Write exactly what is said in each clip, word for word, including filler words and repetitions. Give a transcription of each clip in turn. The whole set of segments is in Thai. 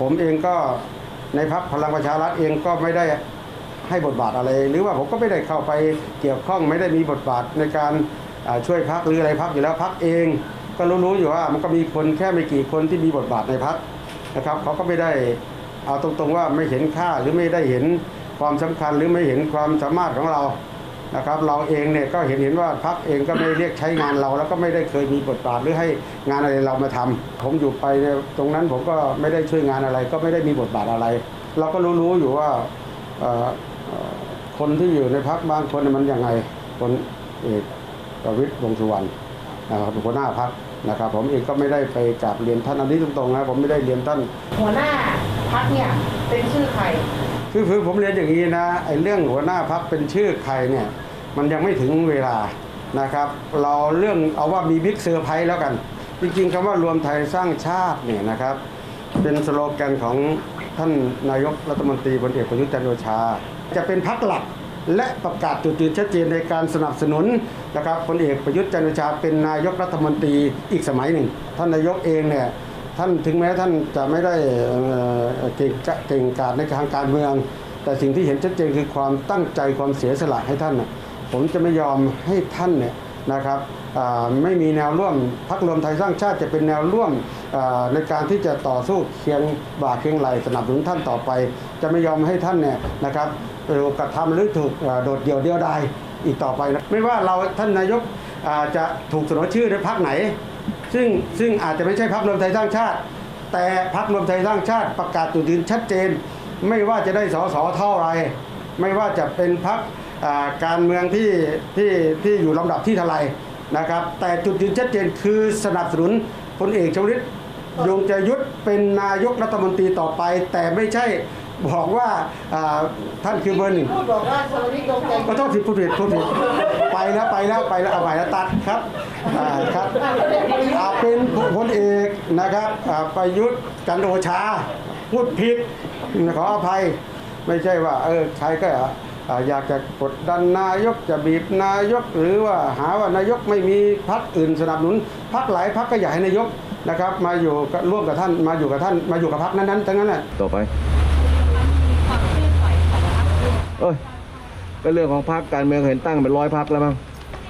ผมเองก็ในพรรคพลังประชารัฐเองก็ไม่ได้ให้บทบาทอะไรหรือว่าผมก็ไม่ได้เข้าไปเกี่ยวข้องไม่ได้มีบทบาทในการช่วยพรรคหรืออะไรพรรคอยู่แล้วพรรคเองก็รู้ๆอยู่ว่ามันก็มีคนแค่ไม่กี่คนที่มีบทบาทในพรรคนะครับเขาก็ไม่ได้เอาตรงๆว่าไม่เห็นค่าหรือไม่ได้เห็นความสำคัญหรือไม่เห็นความสามารถของเรานะครับเราเองเนี่ยก็เห็นเห็นว่าพรรคเองก็ไม่เรียกใช้งานเราแล้วก็ไม่ได้เคยมีบทบาทหรือให้งานอะไรเรามาทำผมอยู่ไปตรงนั้นผมก็ไม่ได้ช่วยงานอะไรก็ไม่ได้มีบทบาทอะไรเราก็รู้ๆอยู่ว่าคนที่อยู่ในพรรคบางคนมันยังไงคนเอกประวิตร วงษ์สุวรรณนะครับหัวหน้าพรรคนะครับผมเองก็ไม่ได้ไปกราบเรียนท่านอันนี้ตรงๆนะผมไม่ได้เรียนท่านหัวหน้าพรรคเนี่ยเป็นชื่อใครคือคือผมเรียนอย่างนี้นะไอ้เรื่องหัวหน้าพรรคเป็นชื่อใครเนี่ยมันยังไม่ถึงเวลานะครับเราเรื่องเอาว่ามีบิ๊กเซอร์ไพรส์แล้วกันจริงๆคำว่ารวมไทยสร้างชาติเนี่ยนะครับเป็นสโลแกนของท่านนายกรัฐมนตรีพลเอกประยุทธ์จันทร์โอชาจะเป็นพรรคหลักและประกาศจุดยืนชัดเจนในการสนับสนุนนะครับพลเอกประยุทธ์จันทร์โอชาเป็นนายกรัฐมนตรีอีกสมัยหนึ่งท่านนายกเองเนี่ยท่านถึงแม้ท่านจะไม่ได้เก่งเก่งกาจในทางการเมืองแต่สิ่งที่เห็นชัดเจนคือความตั้งใจความเสียสละให้ท่านผมจะไม่ยอมให้ท่านเนี่ยนะครับไม่มีแนวร่วมพรรครวมไทยสร้างชาติจะเป็นแนวร่วมในการที่จะต่อสู้เคียงบ่าเคียงไหลสนับสนุนท่านต่อไปจะไม่ยอมให้ท่านเนี่ยนะครับถูกกระทำหรือถูกโดดเดี่ยวเดียวดายอีกต่อไปนะไม่ว่าเราท่านนายกจะถูกเสนอชื่อในพรรคไหนซึ่งซึ่งอาจจะไม่ใช่พรรครวมไทยสร้างชาติแต่พรรครวมไทยสร้างชาติประกาศจุดยืนชัดเจนไม่ว่าจะได้สสเท่าไรไม่ว่าจะเป็นพรรคการเมืองที่ที่ที่อยู่ลำดับที่เท่าไรนะครับแต่จุดยืนชัดเจนคือสนับสนุนพลเอกชวลิตยงใจยุทธเป็นนายกรัฐมนตรีต่อไปแต่ไม่ใช่บอกว่าท่านคือเบอร์หนึ่งพูดบอกว่าชวลิตยงใจยุทธขอโทษผิดพูดผิดพูดผิดไปแล้วไปแล้วไปแล้วเอาใหม่แล้วตัดครับครับเป็นพลเอกนะครับประยุทธ์จันทร์โอชาพูดผิดขออภัยไม่ใช่ว่าเออใครก็อยากจะกดดันนายกจะบีบนายกหรือว่าหาว่านายกไม่มีพรรคอื่นสนับสนุนพรรคหลายพรรคก็อยากให้นายกนะครับมาอยู่ร่วมกับท่านมาอยู่กับท่านมาอยู่กับพรรคนั้นๆทั้งนั้นแหละต่อไปเอ้ยก็เรื่องของพรรคการเมืองเห็นตั้งเป็นร้อยพรรคแล้วมั้ง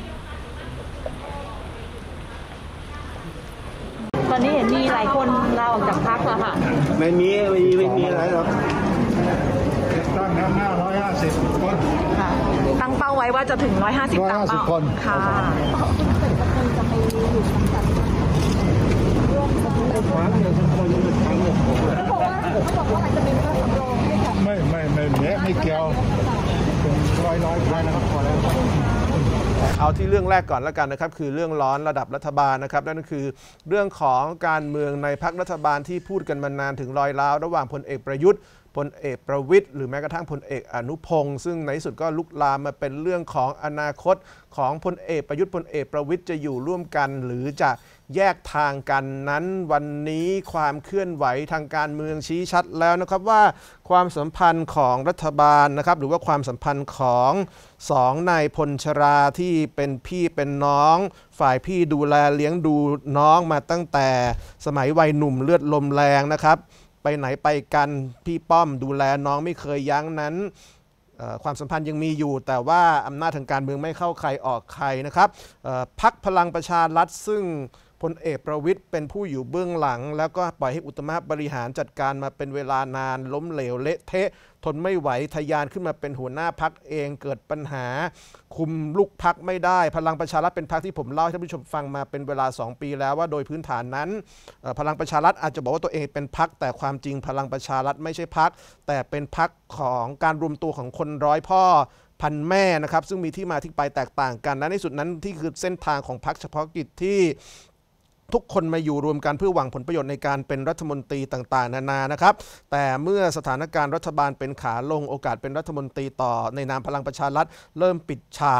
ตอนนี้เห็นมีหลายคนลาออกจากพรรคแล้วค่ะไม่มีไม่มีไม่มีอะไรหรอกตั้งแล้วห้าร้อยห้าสิบคนค่ะตั้งเป้าไว้ว่าจะถึงร้อยห้าสิบตามเป้าคนค่ะจะไปอยู่สังกัดร่วมกันพรรคเนี่ยทุกคนเป็นพรรคเนี่ยเขาบอกว่าเขาบอกว่าจะเป็นพรรคสำรองให้กับไม่ไม่ไม่ไม่ไม่เกี่ยวร้อยร้อยร้อยนะครับพอแล้วเอาที่เรื่องแรกก่อนแล้วกันนะครับคือเรื่องร้อนระดับรัฐบาลนะครับนั่นก็คือเรื่องของการเมืองในพรรครัฐบาลที่พูดกันมานานถึงรอยร้าวระหว่างพลเอกประยุทธ์พลเอกประวิตรหรือแม้กระทั่งพลเอกอนุพงศ์ซึ่งในที่สุดก็ลุกลามมาเป็นเรื่องของอนาคตของพลเอกประยุทธ์พลเอกประวิตรจะอยู่ร่วมกันหรือจะแยกทางกันนั้นวันนี้ความเคลื่อนไหวทางการเมืองชี้ชัดแล้วนะครับว่าความสัมพันธ์ของรัฐบาลนะครับหรือว่าความสัมพันธ์ของสองนายพลชราที่เป็นพี่เป็นน้องฝ่ายพี่ดูแลเลี้ยงดูน้องมาตั้งแต่สมัยวัยหนุ่มเลือดลมแรงนะครับไปไหนไปกันพี่ป้อมดูแลน้องไม่เคยยั้งนั้นความสัมพันธ์ยังมีอยู่แต่ว่าอำนาจทางการเมืองไม่เข้าใครออกใครนะครับพรรคพลังประชารัฐซึ่งพลเอกประวิตรเป็นผู้อยู่เบื้องหลังแล้วก็ปล่อยให้อุตมะบริหารจัดการมาเป็นเวลานานล้มเหลวเละเทะทนไม่ไหวทะยานขึ้นมาเป็นหัวหน้าพรรคเองเกิดปัญหาคุมลูกพรรคไม่ได้พลังประชารัฐเป็นพรรคที่ผมเล่าให้ท่านผู้ชมฟังมาเป็นเวลาสองปีแล้วว่าโดยพื้นฐานนั้นพลังประชารัฐอาจจะบอกว่าตัวเองเป็นพรรคแต่ความจริงพลังประชารัฐไม่ใช่พรรคแต่เป็นพรรคของการรวมตัวของคนร้อยพ่อพันแม่นะครับซึ่งมีที่มาที่ไปแตกต่างกันและในสุดนั้นที่คือเส้นทางของพรรคเฉพาะกิจที่ทุกคนมาอยู่รวมกันเพื่อหวังผลประโยชน์ในการเป็นรัฐมนตรีต่างๆนานานะครับแต่เมื่อสถานการณ์รัฐบาลเป็นขาลงโอกาสเป็นรัฐมนตรีต่อในนามพลังประชารัฐเริ่มปิดฉาก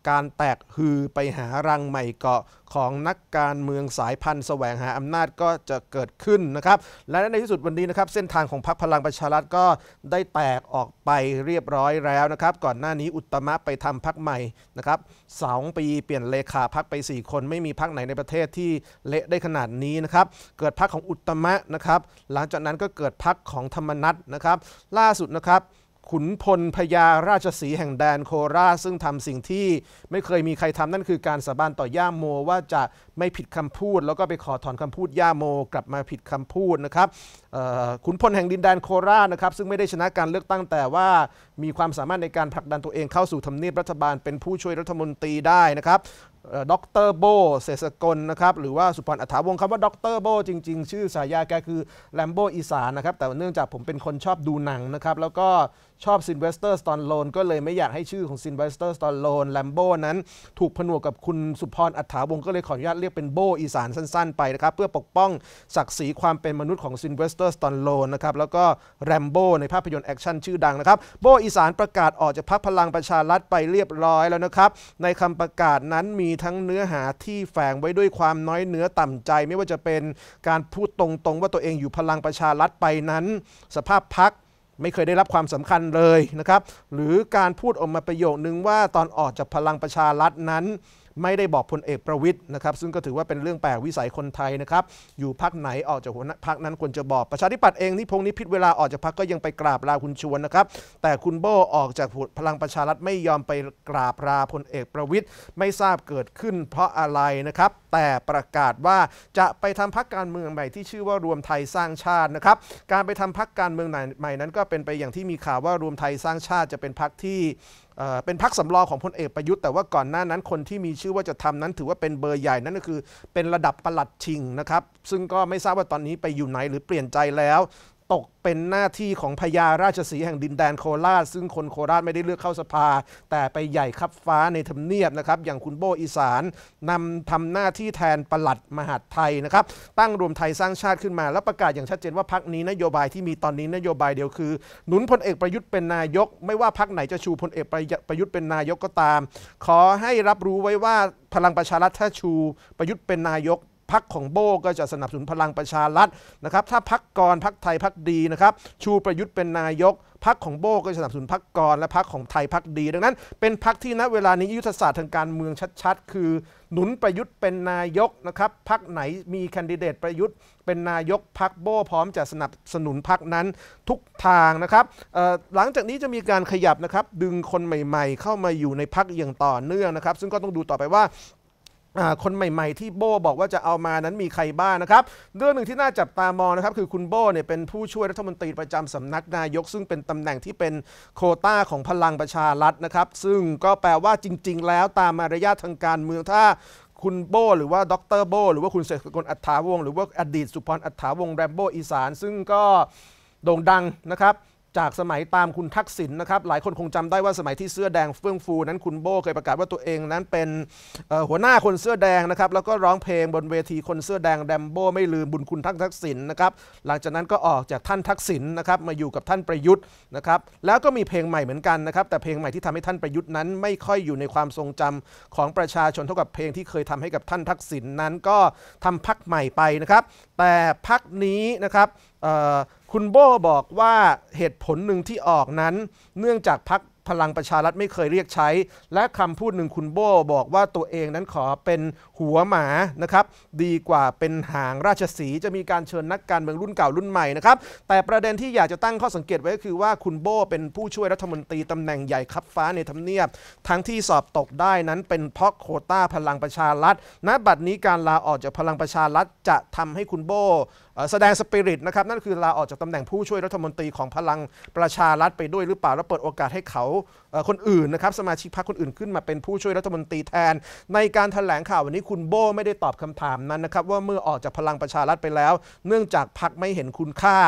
การแตกฮือไปหารังใหม่เกาะของนักการเมืองสายพันธุ์แสวงหาอำนาจก็จะเกิดขึ้นนะครับและในที่สุดวันนี้นะครับเส้นทางของพรรคพลังประชารัฐก็ได้แตกออกไปเรียบร้อยแล้วนะครับก่อนหน้านี้อุตมะไปทำพรรคใหม่นะครับสองปีเปลี่ยนเลขาพรรคไปสี่คนไม่มีพรรคไหนในประเทศที่เละได้ขนาดนี้นะครับเกิดพรรคของอุตมะนะครับหลังจากนั้นก็เกิดพรรคของธรรมนัสนะครับล่าสุดนะครับขุนพลพญาราชสีห์แห่งแดนโคราชซึ่งทำสิ่งที่ไม่เคยมีใครทำนั่นคือการสาบานต่อย่าโมว่าจะไม่ผิดคำพูดแล้วก็ไปขอถอนคำพูดย่าโมกลับมาผิดคำพูดนะครับขุนพลแห่งดินแดนโคราชนะครับซึ่งไม่ได้ชนะการเลือกตั้งแต่ว่ามีความสามารถในการผลักดันตัวเองเข้าสู่ทำเนียบรัฐบาลเป็นผู้ช่วยรัฐมนตรีได้นะครับดร.โบเศรษฐกลนะครับหรือว่าสุพรอัฏฐาวงศ์คำว่าดร.โบจริงๆชื่อฉายาแกคือแลมโบอีสานนะครับแต่เนื่องจากผมเป็นคนชอบดูหนังนะครับแล้วก็ชอบซินเวสเตอร์สตอลโลนก็เลยไม่อยากให้ชื่อของซินเวสเตอร์สตอลโลนแลมโบนั้นถูกผนวกกับคุณสุพรอัฏฐาวงศ์ก็เลยขออนุญาตเรียกเป็นโบอีสานสั้นๆไปนะครับเพื่อปกป้องศักดิ์ศรีความเป็นมนุษย์ของซินเวสเตอร์สตอลโลนนะครับแล้วก็แรมโบในภาพยนตร์แอคชั่นชื่อดังนะครับโบอีสานประกาศออกจากพรรคพลังประชารัฐไปเรียบร้อยแล้วนะครับในคำประกาศนั้นมีทั้งเนื้อหาที่แฝงไว้ด้วยความน้อยเนื้อต่ำใจไม่ว่าจะเป็นการพูดตรงๆว่าตัวเองอยู่พลังประชารัฐไปนั้นสภาพพรรคไม่เคยได้รับความสำคัญเลยนะครับหรือการพูดออกมาประโยคนึงว่าตอนออกจากพลังประชารัฐนั้นไม่ได้บอกพลเอกประวิตรนะครับซึ่งก็ถือว่าเป็นเรื่องแปลกวิสัยคนไทยนะครับอยู่พรรคไหนออกจากหัวหน้าพรรคนั้นควรจะบอกประชาธิปัตย์เองนี่พงนิพิษเวลาออกจากพรรคก็ยังไปกราบลาคุณชวนนะครับแต่คุณโบออกจากพลังประชารัฐไม่ยอมไปกราบลาพลเอกประวิตรไม่ทราบเกิดขึ้นเพราะอะไรนะครับแต่ประกาศว่าจะไปทำพรรคการเมืองใหม่ที่ชื่อว่ารวมไทยสร้างชาตินะครับการไปทำพรรคการเมืองใหม่นั้นก็เป็นไปอย่างที่มีข่าวว่ารวมไทยสร้างชาติจะเป็นพรรคที่เป็นพรรคสำรองของพลเอกประยุทธ์แต่ว่าก่อนหน้านั้นคนที่มีชื่อว่าจะทำนั้นถือว่าเป็นเบอร์ใหญ่นั่นก็คือเป็นระดับปลัดชิงนะครับซึ่งก็ไม่ทราบว่าตอนนี้ไปอยู่ไหนหรือเปลี่ยนใจแล้วตกเป็นหน้าที่ของพญาราชสีห์แห่งดินแดนโคราชซึ่งคนโคราชไม่ได้เลือกเข้าสภาแต่ไปใหญ่คับฟ้าในทำเนียบนะครับอย่างคุณโบอีสานนำทำหน้าที่แทนปลัดมหาดไทยนะครับตั้งรวมไทยสร้างชาติขึ้นมาแล้วประกาศอย่างชัดเจนว่าพรรคนี้นโยบายที่มีตอนนี้นโยบายเดียวคือหนุนพลเอกประยุทธ์เป็นนายกไม่ว่าพรรคไหนจะชูพลเอกประยุทธ์เป็นนายกก็ตามขอให้รับรู้ไว้ว่าพลังประชารัฐถ้าชูประยุทธ์เป็นนายกพรรคของโบก็จะสนับสนุนพลังประชารัฐนะครับถ้าพรรคกรพรรคไทยพรรคดีนะครับชูประยุทธ์เป็นนายกพรรคของโบก็สนับสนุนพรรคกรและพรรคของไทยพรรคดีดังนั้นเป็นพรรคที่ณเวลานี้ยุทธศาสตร์ทางการเมืองชัดๆคือหนุนประยุทธ์เป็นนายกนะครับพรรคไหนมีแคนดิเดตประยุทธ์เป็นนายกพรรคโบพร้อมจะสนับสนุนพรรคนั้นทุกทางนะครับหลังจากนี้จะมีการขยับนะครับดึงคนใหม่ๆเข้ามาอยู่ในพรรคอย่างต่อเนื่องนะครับซึ่งก็ต้องดูต่อไปว่าคนใหม่ๆที่โบบอกว่าจะเอามานั้นมีใครบ้างนะครับเรื่องหนึ่งที่น่าจับตามองนะครับคือคุณโบเนี่ยเป็นผู้ช่วยรัฐมนตรีประจำสำนักนายกซึ่งเป็นตำแหน่งที่เป็นโควต้าของพลังประชารัฐนะครับซึ่งก็แปลว่าจริงๆแล้วตามมารยาททางการเมืองถ้าคุณโบหรือว่าดร.โบหรือว่าคุณเศรษฐกลอัฏฐาวงศ์หรือว่าอดีตสุพรอัฏฐาวงศ์แรมโบอีสานซึ่งก็โด่งดังนะครับจากสมัยตามคุณทักษิณ นะครับหลายคนคงจำได้ว่าสมัยที่เสื้อแดงเฟื่องฟูนั้นคุณโบเคยประกาศว่าตัวเองนั้นเป็นหัวหน้าคนเสื้อแดงนะครับแล้วก็ร้องเพลงบนเวทีคนเสื้อแดงแรมโบไม่ลืมบุญคุณท่านทักษิณนะครับหลังจากนั้นก็ออกจากท่านทักษิณนะครับมาอยู่กับท่านประยุทธ์นะครับแล้วก็มีเพลงใหม่เหมือนกันนะครับแต่เพลงใหม่ที่ทำให้ท่านประยุทธ์นั้นไม่ค่อยอยู่ในความทรงจำของประชาชนเท่ากับเพลงที่เคยทำให้กับท่านทักษิณนั้นก็ทำพรรคใหม่ไปนะครับแต่พรรคนี้นะครับคุณโบบอกว่าเหตุผลหนึ่งที่ออกนั้นเนื่องจากพรรคพลังประชารัฐไม่เคยเรียกใช้และคำพูดหนึ่งคุณโบบอกว่าตัวเองนั้นขอเป็นหัวหมานะครับดีกว่าเป็นหางราชสีห์จะมีการเชิญนักการเมืองรุ่นเก่ารุ่นใหม่นะครับแต่ประเด็นที่อยากจะตั้งข้อสังเกตไว้ก็คือว่าคุณโบเป็นผู้ช่วยรัฐมนตรีตำแหน่งใหญ่คับฟ้าในทำเนียบทั้งที่สอบตกได้นั้นเป็นเพราะโควต้าพลังประชารัฐณบัดนี้การลาออกจากพลังประชารัฐจะทำให้คุณโบแสดงสปิริตนะครับนั่นคือลาออกจากตำแหน่งผู้ช่วยรัฐมนตรีของพลังประชารัฐไปด้วยหรือเปล่าแล้วเปิดโอกาสให้เขาคนอื่นนะครับสมาชิกพรรคคนอื่นขึ้นมาเป็นผู้ช่วยรัฐมนตรีแทนในการแถลงข่าววันนี้คุณโบไม่ได้ตอบคำถามนั้นนะครับว่าเมื่อออกจากพลังประชารัฐไปแล้วเนื่องจากพรรคไม่เห็นคุณค่า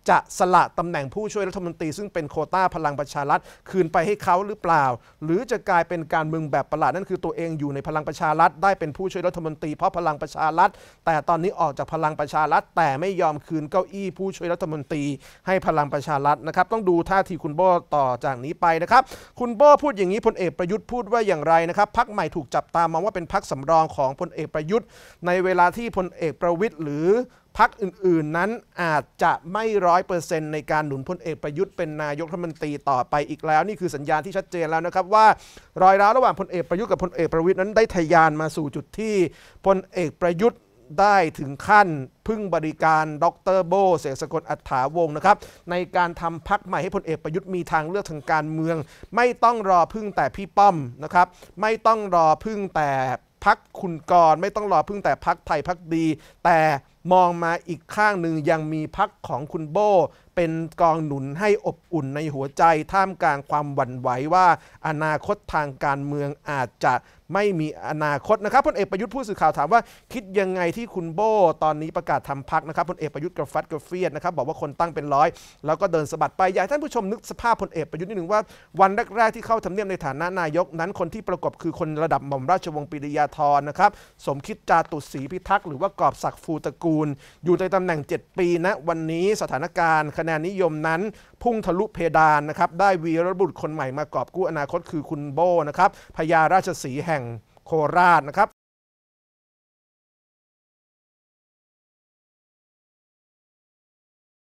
จะสละตำแหน่งผู้ช่วยรัฐมนตรีซึ่งเป็นโควต้าพลังประชารัฐคืนไปให้เขาหรือเปล่าหรือจะกลายเป็นการเมืองแบบประหลาดนั่นคือตัวเองอยู่ในพลังประชารัฐได้เป็นผู้ช่วยรัฐมนตรีเพราะพลังประชารัฐแต่ตอนนี้ออกจากพลังประชารัฐแต่ไม่ยอมคืนเก้าอี้ผู้ช่วยรัฐมนตรีให้พลังประชารัฐนะครับต้องดูท่าทีคุณโบ้ต่อจากนี้ไปนะครับคุณโบ้พูดอย่างนี้พลเอกประยุทธ์พูดว่าอย่างไรนะครับพรรคใหม่ถูกจับตามองว่าเป็นพรรคสำรองของพลเอกประยุทธ์ในเวลาที่พลเอกประวิตรหรือพรรคอื่นๆนั้นอาจจะไม่ร้อยเปอร์เซ็นต์ในการหนุนพลเอกประยุทธ์เป็นนายกรัฐมนตรีต่อไปอีกแล้วนี่คือสัญญาณที่ชัดเจนแล้วนะครับว่ารอยร้าวระหว่างพลเอกประยุทธ์กับพลเอกประวิตรนั้นได้ทะยานมาสู่จุดที่พลเอกประยุทธ์ได้ถึงขั้นพึ่งบริการดร.โบ้เสกสกลอัฏฐาวงศ์นะครับในการทำพรรคใหม่ให้พลเอกประยุทธ์มีทางเลือกทางการเมืองไม่ต้องรอพึ่งแต่พี่ป้อมนะครับไม่ต้องรอพึ่งแต่พรรคคุณกรณ์ไม่ต้องรอพึ่งแต่พรรคไทยพรรคดีแต่มองมาอีกข้างหนึ่งยังมีพรรคของคุณโบ้เป็นกองหนุนให้อบอุ่นในหัวใจท่ามกลางความหวั่นไหวว่าอนาคตทางการเมืองอาจจะไม่มีอนาคตนะครับพลเอกประยุทธ์ผู้สื่อข่าวถามว่าคิดยังไงที่คุณโบ้ตอนนี้ประกาศทำพรรคนะครับพลเอกประยุทธ์กระฟัดกระเฟียดนะครับบอกว่าคนตั้งเป็นร้อยแล้วก็เดินสะบัดไปอยากให้ท่านผู้ชมนึกสภาพพลเอกประยุทธ์นิดหนึ่งว่าวันแรกๆที่เข้าทำเนียบในฐานะนายกนั้นคนที่ประกบคือคนระดับหม่อมราชวงศ์ปิยาธรนะครับสมคิดจาตุศรีพิทักษ์หรือว่ากอบศักดิ์ฟูตระกูลอยู่ในตำแหน่งเจ็ดปีนะวันนี้สถานการณ์คะแนนนิยมนั้นพุ่งทะลุเพดานนะครับได้วีรบุรุษคนใหม่มากอบกู้อนาคตคือคุณโบ้นะครับพญาราชสีห์แห่งโคราชนะครับ